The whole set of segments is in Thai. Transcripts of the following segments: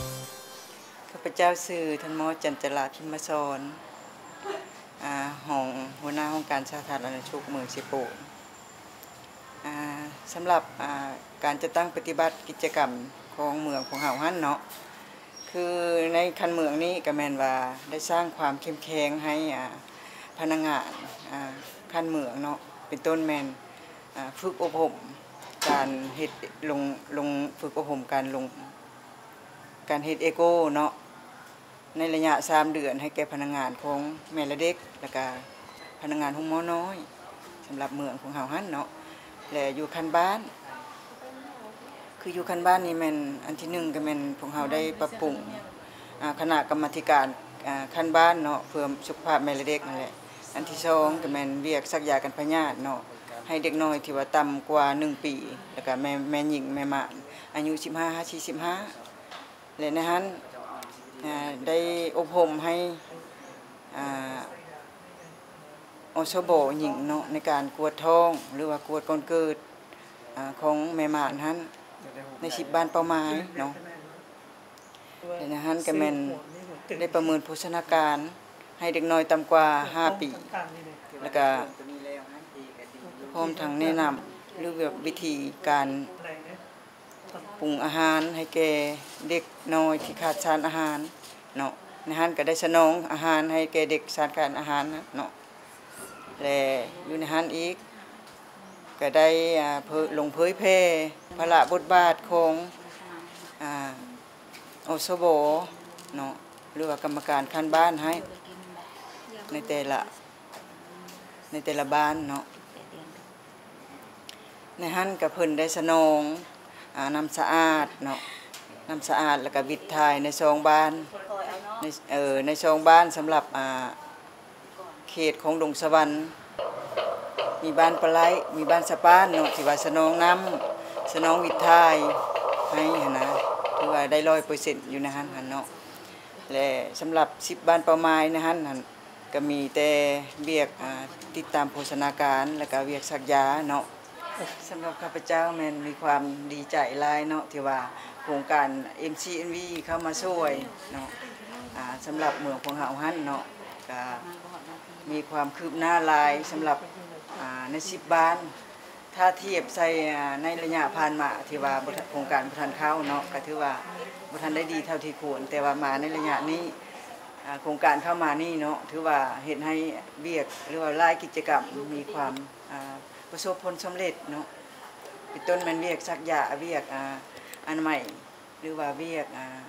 ข้าพเจ้าสื่อท่านหมอจันจราพิมพ์สอนห้องหัวหน้าห้องการสาธารณสุขเมืองสิโปสำหรับการจะตั้งปฏิบัติกิจกรรมของเมืองของเฮาฮั่นเนาะคือในคันเมืองนี้ก็แม่นว่าได้สร้างความเข้มแข็งให้พนักงานคันเมืองเนาะเป็นต้นแม่นฝึกอบรมการเฮ็ดลงฝึกอบรมการเฮ็ดเอโก้เนาะในระยะ3 เดือนให้แก่พนักงานของแม่และเด็กและก็พนักงานห้องหมอน้อยสำหรับเมืองของเฮาหั่นเนาะและอยู่คันบ้านคืออยู่คันบ้านนี่แม่นอันที่1ก็แม่นพวกเฮาได้ปรับปรุงคณะกรรมาธิการคันบ้านเนาะเพื่อสุขภาพแม่และเด็กนั่นแหละอันที่2ก็แม่นเวียกซักยากันพยาธิเนาะให้เด็กน้อยที่ว่าต่ำกว่า1 ปีแล้วก็แม่หญิงแม่ม่านอายุ15-45และในนั้นได้อบรมให้อสบหญิงเนาะในการกวดท้องหรือว่ากวดก่อนเกิดของแม่ม่านนั้นใน10 บ้านเป้าหมายเนาะและในนั้นก็แม่นได้ประเมินโภชนาการให้เด็กน้อยต่ำกว่า5 ปีแล้วก็พร้อมทั้งแนะนำหรือแบบวิธีการปรุงอาหารให้แก่เด็กน้อยที่ขาดสารอาหารเนาะในนั้นก็ได้สนองอาหารให้แก่เด็กขาดการอาหารเนาะและอยู่ในนั้นอีกก็ได้ลงเผยแพร่พระบทบาทของอสบเนาะหรือว่ากรรมการคันบ้านให้ในแต่ละบ้านเนาะในนั้นก็เพิ่นได้สนองน้ำสะอาดเนาะน้ำสะอาดแล้วก็วิดทายใน2 บ้านใน2 บ้านสำหรับเขตของดงสวรรค์มีบ้านปลาไหลมีบ้านสะปานเนาะที่ว่าสนองน้ำสนองวิดทายให้นะถือว่าได้100%อยู่ในนั้นเนาะและสำหรับ10 บ้านเป้าหมายในนั้นก็มีแต่เวียกติดตามโภชนาการแล้วก็เวียกซักยาเนาะสำหรับข้าพเจ้าแม่นมีความดีใจหลายเนาะที่ว่าโครงการ MCNV เข้ามาช่วยเนาะสำหรับเมืองของเฮาหั่นเนาะก็มีความคืบหน้าหลายสำหรับใน10 บ้านถ้าเทียบใส่ในระยะผ่านมาที่ว่าโครงการบ่ทันเข้าเนาะก็ถือว่าบ่ทันได้ดีเท่าที่ควรแต่ว่ามาในระยะนี้โครงการเข้ามานี่เนาะถือว่าเฮ็ดให้เวียกหรือว่าหลายกิจกรรมมีความประสบผลสำเร็จเนาะเป็นต้นมันเวียกซักยาเวียกอนามัยหรือว่าเวียก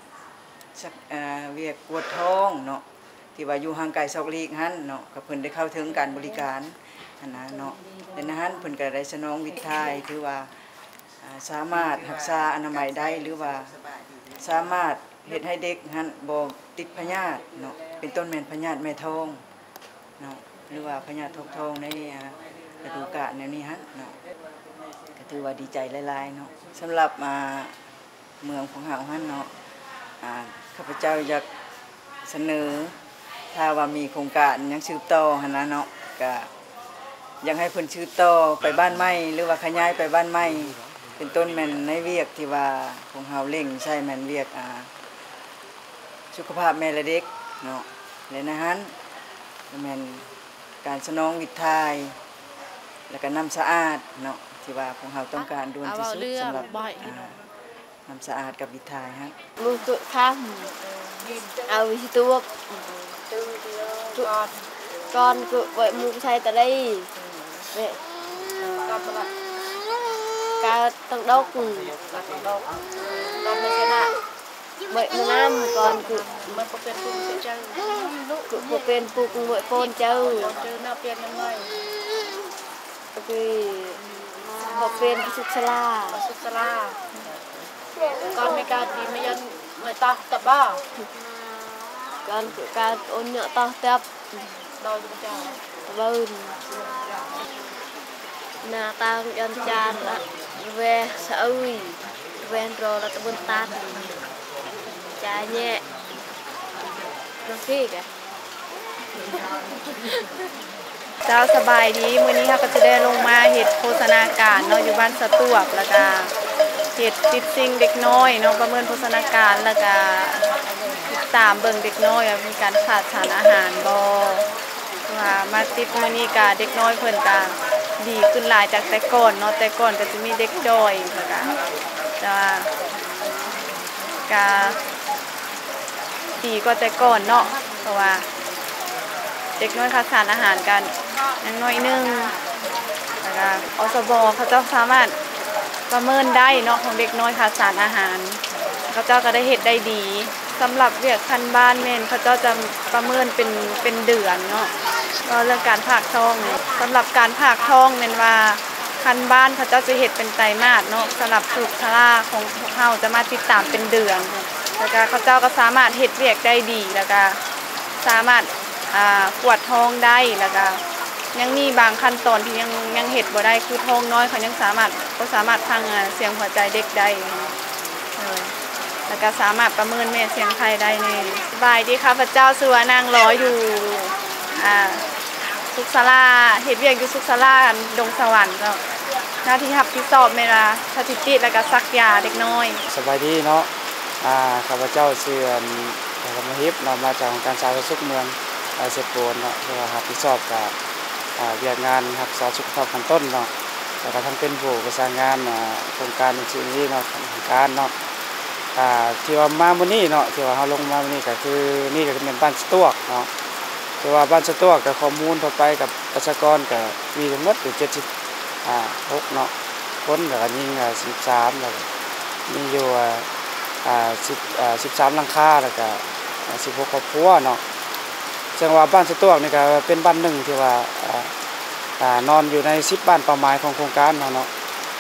กวดท้องเนาะที่ว่าอยู่ห่างไกลซอกลีกหั่นเนาะก็เพิ่นได้เข้าถึงการบริการหั่นนะเนาะดังนั้นเพิ่นก็ได้สนองวิทายคือว่าสามารถรักษาอนามัยได้หรือว่าสามารถเฮ็ดให้เด็กหั่นบ่ติดพยาธิเนาะเป็นต้นแม่นพยาธิแม่ท้องเนาะหรือว่าพยาธิท้องในฤดูกาลแนวนี้ฮะเนาะก็ถือว่าดีใจหลายๆเนาะสำหรับเมืองของเฮาหั่นเนาะข้าพเจ้าอยากเสนอถ้าว่ามีโครงการยังสืบต่อหั่นนะเนาะก็อยากให้เพิ่นสืบต่อไปบ้านใหม่หรือว่าขยายไปบ้านใหม่เป็นต้นแม่นในเวียกที่ว่าของเฮาเร่งใช้แม่นเวียกสุขภาพแม่และเด็กเนาะและในนั้นแม่นการสนองวิทายแล้วก็น้ำสะอาดเนาะที่ว่าพวกเราต้องการด่วนที่สุดสำหรับน้ำสะอาดกับวิทายฮะมือตุข้ามเอาวิตัวก่อนก็ไว้มือใช้แต่ได้เนี่ยการตั้งดอกไม่ใช่นะเมื่อน้ำก่อนคือมันเป็นปุ่มเจ้าคือเป็นปุ่มเมื่อโคนเจ้าน่าเปลี่ยนยังไงคือเป็นสุสลาก่อนไม่การดีไม่ยันไม่ตาตะบ้าการโอนเนื้อตาเต็บดอยจุ๊จ้าบ้านนาตายันจานละเวสอุ้ยเวนโรละตะบนตัดจาแย่น้องพี่กะเจ้าสบายดีมื้อนี้เราก็จะได้ลงมาเฮ็ดโฆษณาการเนาะอยู่บ้านสะตวกแล้วก็ฮ็ดติดสิ่งเด็กน้อยเนาะประเมินโภชนาการแล้วก็ติดตามเบิ่งเด็กน้อยว่ามีการขาดสารอาหารบ่ว่ามาติดมื้อนี้ก็เด็กน้อยเพิ่นก็ดีขึ้นหลายจากแต่ก่อนเนาะแต่ก่อนก็จะมีเด็กด้อยแล้วก็แต่ว่าก็ดีกว่าแต่ก่อนเนาะเพราะว่าเด็กน้อยขาดสารอาหารกันยังน้อยนึงแล้วก็อสบเขาเจ้าสามารถประเมินได้เนาะของเด็กน้อยขาดสารอาหารเขาเจ้าก็ได้เฮ็ดได้ดีสำหรับเวียกคันบ้านแม่นเขาเจ้าจะประเมินเป็นเดือนเนาะก็เรื่องการผากท้องเนี่ยสำหรับการผากท้องแม่นว่าคันบ้านเขาเจ้าจะเฮ็ดเป็นไตรมาสเนาะสำหรับสุขภาพของพวกเฮาจะมาติดตามเป็นเดือนแล้วก็เขาเจ้าก็สามารถเฮ็ดเวียกได้ดีแล้วก็สามารถกวดท้องได้แล้วก็ยังมีบางขั้นตอนที่ยังเฮ็ดบ่ได้คือท้องน้อยเขายังสามารถฟังเสียงหัวใจเด็กได้แล้วก็สามารถประเมินแม่เสียงไทยได้นี่สบายดีค่ะพระเจ้าชื่อว่านางร้อยอยู่สุขศาลาเฮ็ดเวียกอยู่สุขศาลาดงสวรรค์ก็หน้าที่รับผิดชอบเวลาสถิติแล้วก็ซักยาเด็กน้อยสบายดีเนาะข้าพเจ้าชื่อธรรมฮิปเรามาจากองค์การสาธารณสุขเมืองเสพโกนเนาะที่ว่ารับผิดชอบกับเวียกงานรักษาสุขภาพขั้นต้นเนาะแล้วก็ทั้งเป็นผู้ประสานงานโครงการสิ่งนี้เนาะของการเนาะที่ว่ามามื้อนี้เนาะที่ว่าเฮาลงมามื้อนี้ก็คือนี่ก็เป็นบ้านสตวกเนาะที่ว่าบ้านสตวกก็ข้อมูลทั่วไปกับประชากรก็มีทั้งหมดอยู่76เนาะคนแล้วก็ยิง13แล้วก็มีอยู่13หลังคาแล้วก็16ครอบครัวเนาะจังว่าบ้านสตวกนี่ก็เป็นบ้านหนึ่งที่ว่านอนอยู่ใน10บ้านเป้าหมายของโครงการเนาะ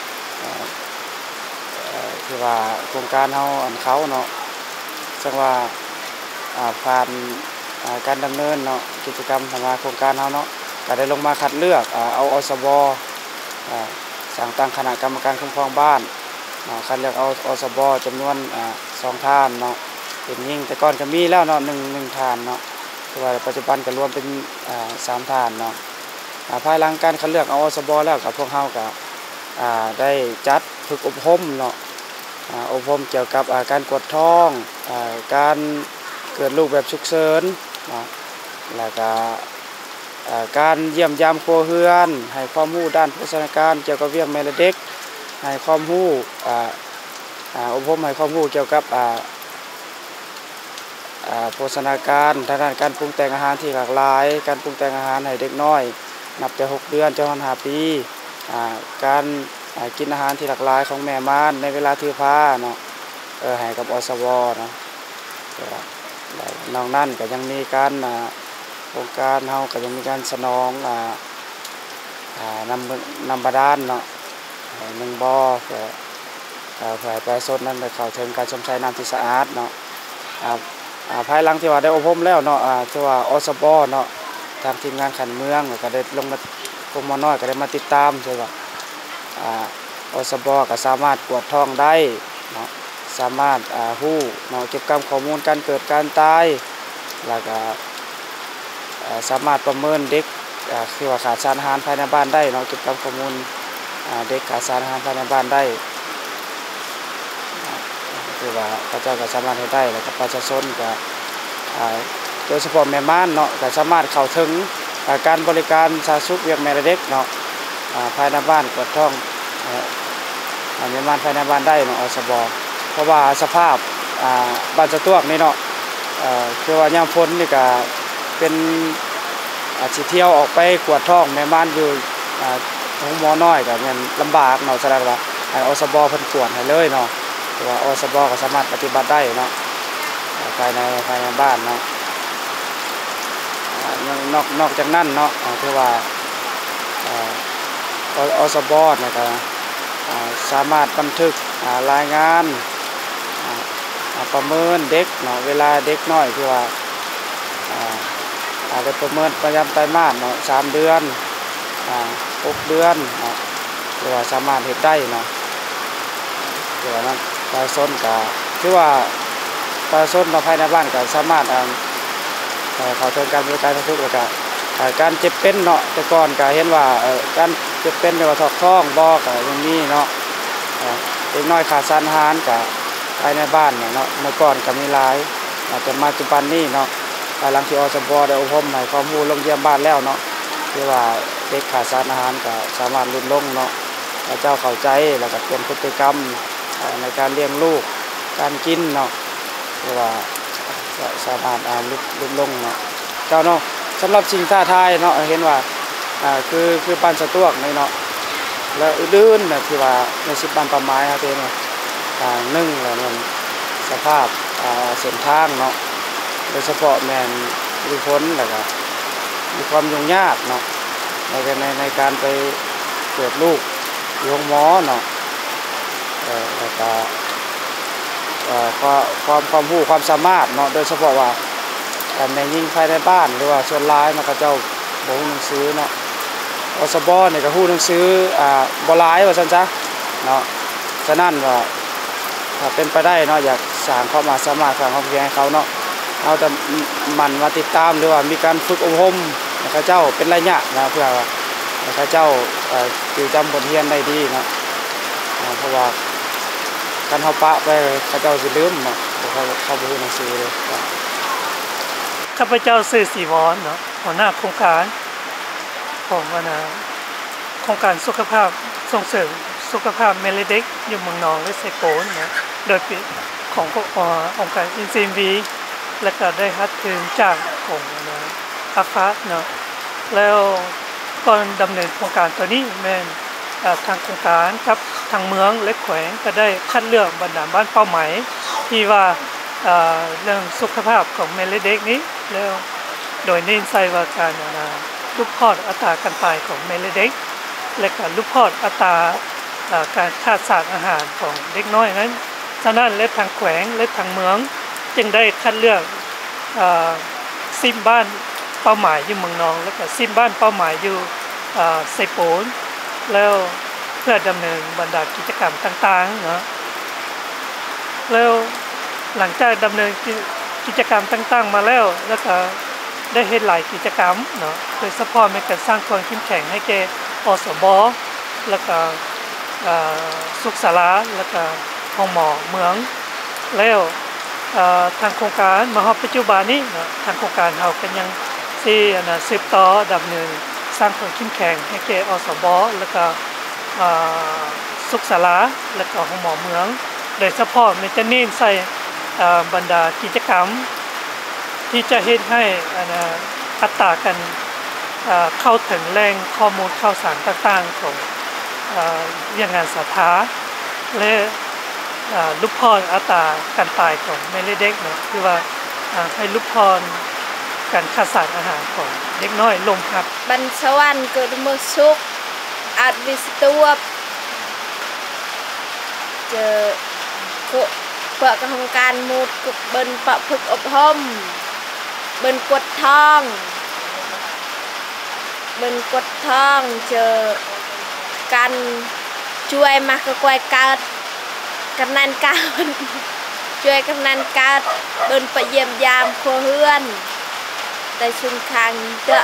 ที่ว่าโครงการเฮาเขาเนาะจังว่าผ่านการดำเนินเนาะกิจกรรมของโครงการเฮาเนาะก็ได้ลงมาคัดเลือกเอาอสบสั่งตั้งคณะกรรมการคุ้มครองบ้านคัดเลือกเอาอสบจำนวน2ท่านเนาะเป็นยิ่งแต่ก่อนก็มีแล้วเนาะ1ท่านเนาะแต่ว่าปัจจุบันก็รวมเป็น3ท่านเนาะภายหลังการคัดเลือกเอาอสบแล้วกับพวกเฮาก็ได้จัดฝึกอบรมเนาะอบรมเกี่ยวกับการกวดท้องการเกิดลูกแบบฉุกเฉินเนาะแล้วก็การเยี่ยมยามครัวเรือนให้ความรู้ด้านโภชนาการเกี่ยวกับเวียงแม่และเด็กให้ความรู้อบรมให้ความรู้เกี่ยวกับโภชนาการทางด้านการปรุงแต่งอาหารที่หลากหลายการปรุงแต่งอาหารให้เด็กน้อยนับแต่6 เดือนจนถึง5 ปีการกินอาหารที่หลากหลายของแม่ม่านในเวลาถือผ้าเนาะให้กับอสวเนาะนอกนั้นก็ยังมีการโครงการเฮาก็ยังมีการสนองน้ำบาดาลเนาะ1 บ่อเพื่อให้ประชาชนนั้นได้เข้าถึงการชมใช้น้ำที่สะอาดเนาะภายหลังที่ว่าได้อบรมแล้วเนาะที่ว่าอสบเนาะทางทีมงานขันเมืองก็ได้ลงมากรมน้อยก็ได้มาติดตามใช่ป่ะอสบก็สามารถกวดท้องได้เนาะสามารถฮู้เนาะเก็บข้อมูลการเกิดการตายแล้วก็สามารถประเมินเด็กที่ว่าขาดสารอาหารภายในบ้านได้เนาะเก็บข้อมูลเด็กขาดสารอาหารภายในบ้านได้คือว่าพระเจ้าก็สามารถให้ได้แล้วก็ประชาชนก็โดยเฉพาะแม่ม่านเนาะก็สามารถเข้าถึงการบริการสาธารณสุขเวียงแม่และเด็กเนาะภายในบ้านกวดท้องแม่ม่านภายในบ้านได้เนาะอสบเพราะว่าสภาพบ้านสตวกนี่เนาะคือว่ายามฝนนี่ก็เป็นสิเที่ยวออกไปกวดท้องแม่ม่านอยู่ของหมอน้อยก็แม่นลำบากเนาะแสดงว่าอสบเพิ่นกวดให้เลยเนาะแต่ว่าอสบก็สามารถปฏิบัติได้เนาะภายในบ้านเนาะนอกจากนั้นเนาะคือว่าอสบเนี่ยก็สามารถบันทึกรายงานประเมินเด็กเนาะเวลาเด็กน้อยคือว่าได้ประเมินประจำไตรมาสเนาะ3 เดือน6 เดือนเนาะคือว่าสามารถเฮ็ดได้เนาะคือว่านั้นประชาชนก็คือว่าประชาชนภายในบ้านก็สามารถเข้าถึงการบริการทุกแล้วก็การเจ็บเป็นเนาะแต่ก่อนก็เห็นว่าการเจ็บเป็นไม่ว่าท้องบ่ก็อย่างนี้เนาะเด็กน้อยขาดสารอาหารกับภายในบ้านเนาะเมื่อก่อนก็มีหลายแต่ปัจจุบันนี้เนาะภายหลังที่อสบได้อบรมให้ความรู้ลงเยี่ยมบ้านแล้วเนาะที่ว่าเด็กขาดสารอาหารก็สามารถลดลงเนาะพระเจ้าเข้าใจแล้วก็เปลี่ยนพฤติกรรมในการเลี้ยงลูกการกินเนาะที่ว่าสามารถลดลงเนาะเจ้าเนาะสำหรับสิ่งท้าทายเนาะเห็นว่าคือปานสะตวกในเนาะแล้วอื่นๆนะที่ว่าใน10บ้านป่าไม้ครับเองนึ่งแล้วมันสภาพเส้นทางเนาะโดยเฉพาะแมนมีฝนแล้วก็มีความยุ่งยากเนาะในการไปเกิดลูกโรงหมอเนาะแล้วก็ความรู้ความสามารถเนาะโดยเฉพาะว่าแม่ยิ่งภายในบ้านหรือว่าส่วนร้ายมันก็เจ้าบ่ฮู้หนังสือเนาะอสบเนี่ยก็ฮู้หนังสือบ่หลายว่าซั่นจ้ะเนาะฉะนั้นว่าถ้าเป็นไปได้เนาะอยากสร้างความสามารถสร้างความเพียรให้เขาเนาะเอาแต่มันมาติดตามหรือว่ามีการฝึกอบรมให้เขาเจ้าเป็นระยะนะเพื่อว่าให้เขาเจ้าจำบทเรียนได้ดีเนาะเพราะว่าการเฮาปะไปเขาเจ้าสิลืมเนาะเขาบ่ฮู้หนังสือเลยข้าพเจ้าชื่อศรีวรเนาะหัวหน้าโครงการของโครงการสุขภาพส่งเสริมสุขภาพแม่และเด็กอยู่เมืองนองและไซโปนนะโดยขององค์การอินซีมวีและก็ได้รับทุนจากของอาฟาเนาะแล้วก่อนดำเนินโครงการตัวนี้แม่นทางโครงการครับทางเมืองและแขวงก็ได้คัดเลือกบรรดาบ้านเป้าหมายที่ว่าเรื่องสุขภาพของแม่และเด็กนี้แล้วโดยเน้นใส่ว่าการลูกคลอดอัตราการตายของแม่และเด็กและการลูกคลอดอัตราการขาดสารอาหารของเด็กน้อยนั้นฉะนั้นและทางแขวงและทางเมืองจึงได้คัดเลือก10บ้านเป้าหมายอยู่เมืองนองและก็10บ้านเป้าหมายอยู่ไซโปนแล้วเพื่อดำเนินบรรดากิจกรรมต่างๆเนาะแล้วหลังจากดำเนินกิจกรรมต่างๆมาแล้วก็ได้เฮ็ดหลายกิจกรรมเนาะโดยเฉพาะในการสร้างความเข้มแข็งให้แก่อสบแล้วก็สุขศาลาแล้วก็ห้องหมอเมืองแล้วทางโครงการมาฮอดปัจจุบันนี้เนาะทางโครงการเฮาก็ยังสิสืบต่อดำเนินสร้างความเข้มแข็งให้แก่อสบแล้วก็สุขศาลาแล้วก็ห้องหมอเมืองโดยเฉพาะมันจะเน้นใส่บรรดากิจกรรมที่จะเฮ็ดให้อัตรากันเข้าถึงแหล่งข้อมูลข่าวสารต่างๆของอย่างงานสาธารณะและลูกพรอัตราการตายของแม่และเด็กเนาะคือว่าให้ลูกพรการขาดสารอาหารของเด็กน้อยลงครับบรรสวรรค์เกิดเมื่อสุกอาจวิสตัวเจอเปิดโครงการมูดกุบนปะพึกอบรมบนกดทองเจอกันช่วยมากกว่าการกำนันการช่วยกำนันการบนประเยี่ยมยามครัวเฮือนแต่ชุนคังเจอ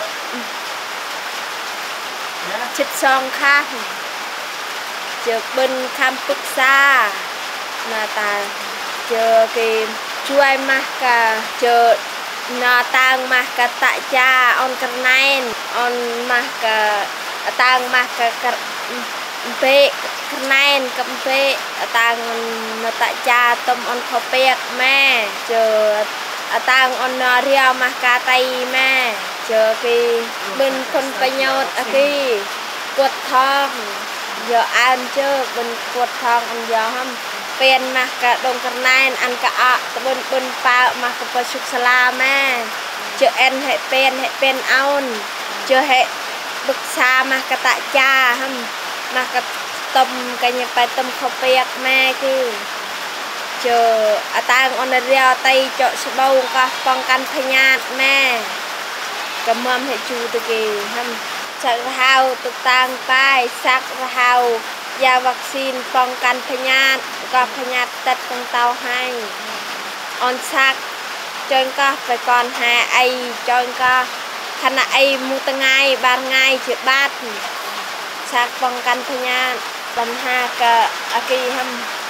ชิดซองข้างเจอบนคำปรึกษาหน้าตาเจอเกมช่วยมากกะเจอหน้าต่างมากกะตะจ่าออนกันไนออนมากกะต่างมากกะเปะกันไนกับเปะต่างหน้าตะจ่าต้มออนข้าวเปียกแม่เจอต่างออนเรียวมากกะไตแม่เจอกีเป็นคนประโยชน์กีกดทองเยอะอันเจอบนกดทองอันยาวห้ามเป็นมากระดงกระนายอันกะอะบนปลามากระปชุกสลาแม่เจอเอ็นให้เป็นเอาเจอให้บึกษามากระตะจ่าห้ามมากระต้มกันยังไปต้มข้าวเปียกแม่คือเจอต่างอันเรียวไตเจาะสบงก็ป้องกันพยาธิแม่กำมให้จูตะกี้ห้ามสักเท้าตุกต่างไปสักเท้ายาวัคซีนป้องกันพยาธิก็พยาธิตัดตรงเตาให้ออนซักจนก็ไปก่อนหาไอจนก็ขณะไอมูตง่ายบานง่ายเจ็บบาดซักป้องกันพยาธิปัญหากะอากีทำ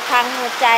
ทางหัวใจ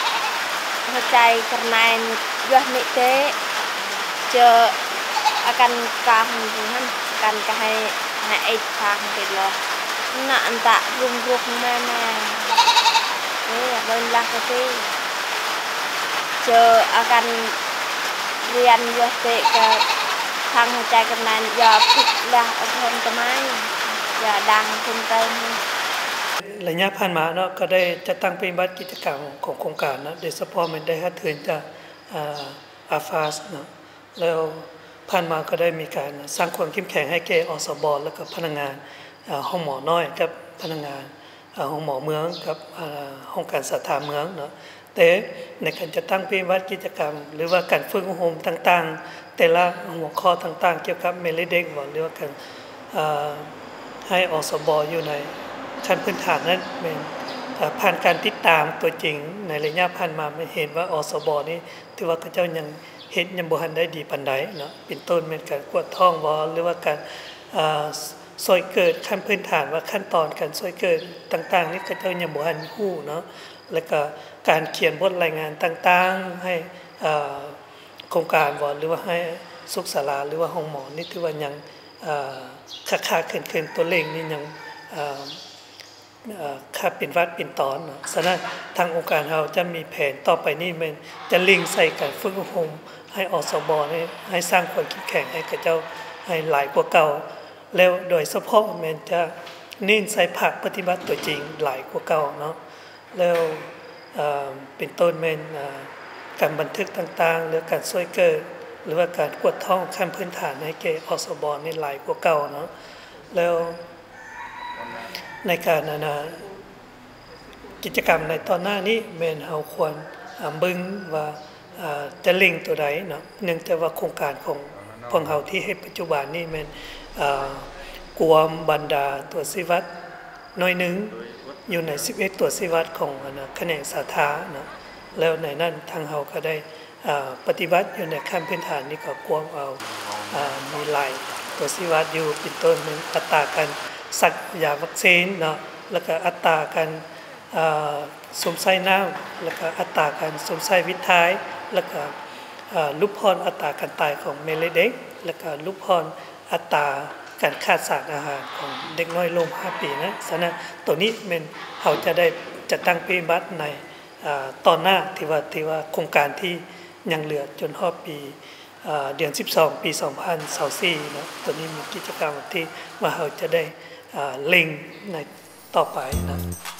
กันนายยอดนิเตเจออาการกาหันหันกันก็ให้ไอ้ทางติดเลยน่ะอันตะรุมแม่นี่โดนลักก็ที่เจออาการเรียนยอดเตะกับทางหัวใจกันนายอย่าผิดละอดทนจะไม่อย่าดังคนเต็มระยะผ่านมาเนาะก็ได้จะตั้งเป็นบัตรกิจกรรมของโครงการนะโดยเฉพาะมันได้ฮัดเทินจากอาฟาสเนาะแล้วผ่านมาก็ได้มีการสร้างความเข้มแข็งให้แก่อสบแล้วก็พนักงานห้องหมอน้อยกับพนักงานห้องหมอเมืองกับห้องการสาธารณเมืองเนาะแต่ในการจะตั้งเป็นบัตรกิจกรรมหรือว่าการฝึกอบรมต่างๆแต่ละหัวข้อต่างๆเกี่ยวกับเมล็ดเด็กหรือว่าการให้อสบอยู่ในขั้นพื้นฐานนั้นเป็นผ่านการติดตามตัวจริงในระยะผ่านมาไม่เห็นว่าอสบนี่ถือว่าเจ้ายังเห็นยังบ่ทันได้ดีปานใดเนาะเป็นต้นเป็นการกวดท้องบ่หรือว่าการซอยเกิดขั้นพื้นฐานว่าขั้นตอนการซอยเกิดต่างๆนี่เจ้ายังบ่ทันฮู้เนาะแล้วก็การเขียนบทรายงานต่างๆให้โครงการบ่หรือว่าให้สุขศาลาหรือว่าห้องหมอนี่ถือว่ายังค่าเขินตัวเลขนี่ยังค่าเป็นวัดเป็นตอนเนาะฉะนั้นทางองค์การเราจะมีแผนต่อไปนี่มันจะลิงใส่การฝึกอบรมให้อสบให้สร้างความเข้มแข็งให้กับเจ้าให้หลายกว่าเก่าแล้วโดยเฉพาะมันจะเน้นใส่ภาคปฏิบัติตัวจริงหลายกว่าเก่าเนาะแล้วเป็นต้นมันการบันทึกต่างๆหรือการช่วยเกิดหรือว่าการกวดท้องขั้นพื้นฐานให้แก่อสบในหลายกว่าเก่าเนาะแล้วในการกิจกรรมในตอนหน้านี้แม่นเฮาควรบึงว่าจะเล็งตัวใดเนาะเนื่องจากว่าโครงการของพวกเฮาที่ให้ปัจจุบันนี้แม่นกวมบรรดาตัวชีวัตน้อยนึงอยู่ใน11ตัวชีวัตของแขนงสาขาเนาะแล้วในนั้นทางเฮาก็ได้ปฏิบัติอยู่ในขั้นพื้นฐานนี้ก็กวมเอามีหลายตัวชีวัตอยู่เป็นต้นเป็นอัตราการสักยาวัคซีนเนาะแล้วก็อัตราการสวมใส่น้ำแล้วก็อัตราการสวมใส่วิทายแล้วก็ลูกพรอัตราการตายของเมล็ดเด็กแล้วก็ลูกพรอัตราการขาดสารอาหารของเด็กน้อยลง5 ปีนะฉะนั้นตัวนี้มันเขาจะได้จัดตั้งปฏิบัติในตอนหน้าที่ว่าโครงการที่ยังเหลือจนปีเดือน12 ปี2024นะตัวนี้มีกิจกรรมที่ว่าเราจะได้เล็งในต่อไปนะ